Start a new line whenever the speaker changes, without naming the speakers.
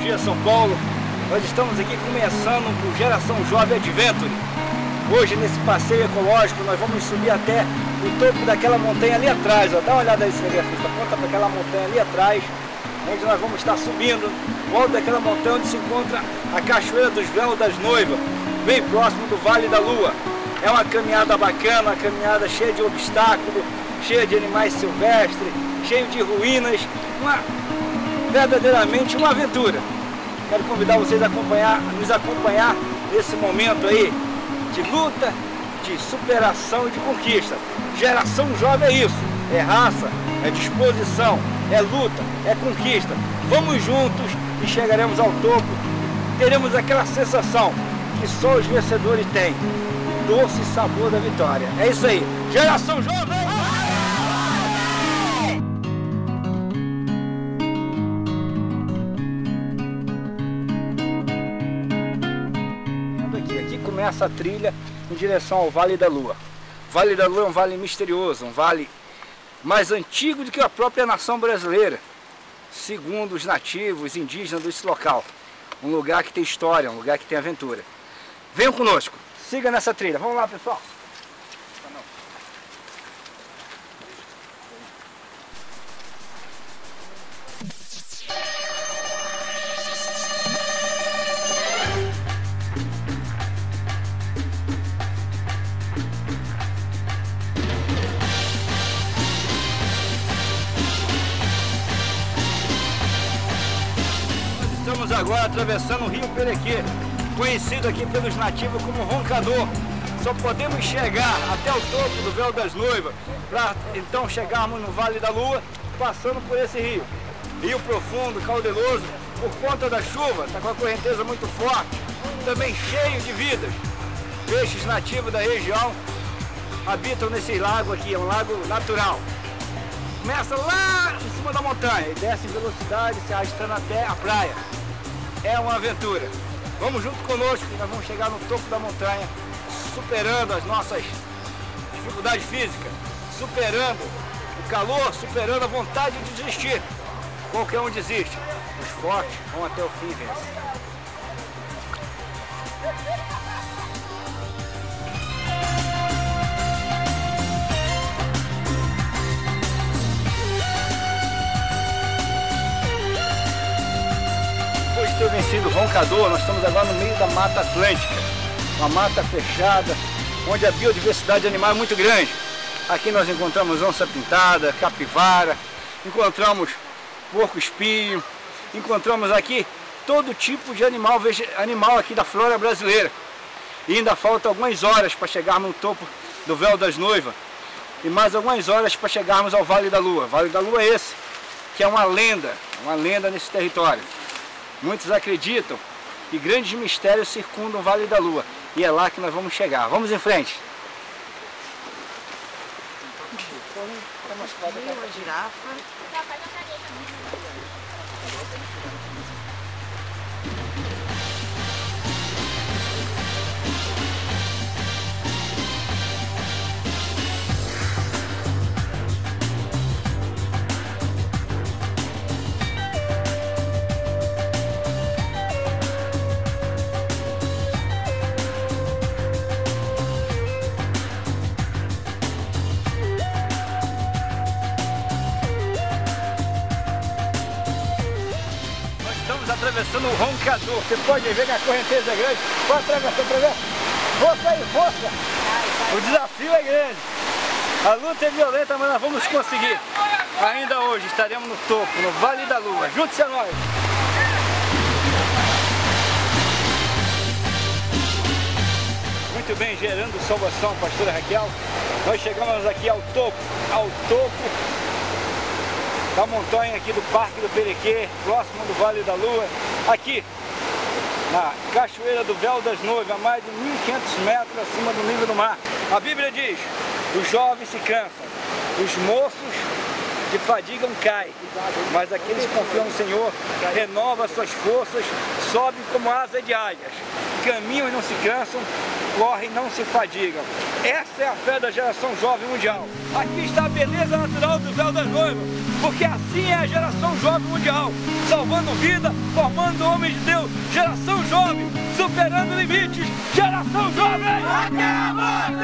dia, São Paulo. Nós estamos aqui começando o Geração Jovem Adventure. Hoje, nesse passeio ecológico, nós vamos subir até o topo daquela montanha ali atrás. Ó. Dá uma olhada aí, cinegrafista, aponta para aquela montanha ali atrás, onde nós vamos estar subindo, volta daquela montanha onde se encontra a Cachoeira dos Véus das Noivas, bem próximo do Vale da Lua. É uma caminhada bacana, uma caminhada cheia de obstáculos, cheia de animais silvestres, cheia de ruínas, verdadeiramente uma aventura. Quero convidar vocês a nos acompanhar nesse momento aí de luta, de superação e de conquista. Geração Jovem é isso, é raça, é disposição, é luta, é conquista. Vamos juntos e chegaremos ao topo, teremos aquela sensação que só os vencedores têm, o doce sabor da vitória. É isso aí, Geração Jovem! Aqui começa a trilha em direção ao Vale da Lua. O Vale da Lua é um vale misterioso, um vale mais antigo do que a própria nação brasileira, segundo os nativos indígenas desse local. Um lugar que tem história, um lugar que tem aventura. Venham conosco, siga nessa trilha. Vamos lá, pessoal. Estamos agora atravessando o rio Perequê, conhecido aqui pelos nativos como Roncador. Só podemos chegar até o topo do Véu das Noivas, para então chegarmos no Vale da Lua, passando por esse rio. Rio profundo, caudaloso, por conta da chuva, está com a correnteza muito forte, também cheio de vidas. Peixes nativos da região habitam nesse lago aqui, é um lago natural. Começa lá em cima da montanha e desce em velocidade, se arrastando até a praia. É uma aventura. Vamos junto conosco e nós vamos chegar no topo da montanha, superando as nossas dificuldades físicas, superando o calor, superando a vontade de desistir. Qualquer um desiste. Os fortes vão até o fim e vencem. Depois de ter vencido o Roncador, nós estamos agora no meio da Mata Atlântica, uma mata fechada, onde a biodiversidade animal é muito grande. Aqui nós encontramos onça pintada, capivara, encontramos porco-espinho, encontramos aqui todo tipo de animal aqui da flora brasileira. E ainda faltam algumas horas para chegarmos no topo do Véu das Noivas e mais algumas horas para chegarmos ao Vale da Lua. O Vale da Lua é esse, que é uma lenda nesse território. Muitos acreditam que grandes mistérios circundam o Vale da Lua. E é lá que nós vamos chegar. Vamos em frente.
Uma girafa.
Atravessando o Roncador, você pode ver que a correnteza é grande. Pode atravessar, força aí, força! O desafio é grande, a luta é violenta, mas nós vamos conseguir. Ainda hoje estaremos no topo, no Vale da Lua. Junte-se a nós! Muito bem, gerando salvação, pastora Raquel. Nós chegamos aqui ao topo da montanha aqui do Parque do Perequê, próximo do Vale da Lua, aqui na Cachoeira do Véu das Noivas, a mais de 1.500 metros acima do nível do mar. A Bíblia diz: os jovens se cansam, os moços de fadigam caem, mas aqueles que confiam no Senhor renovam suas forças, sobem como asa de águias. caminham e não se cansam, correm e não se fadigam. Essa é a fé da geração jovem mundial. Aqui está a beleza natural do véu das noivas, porque assim é a geração jovem mundial, salvando vida, formando homens de Deus. Geração jovem, superando limites. Geração jovem!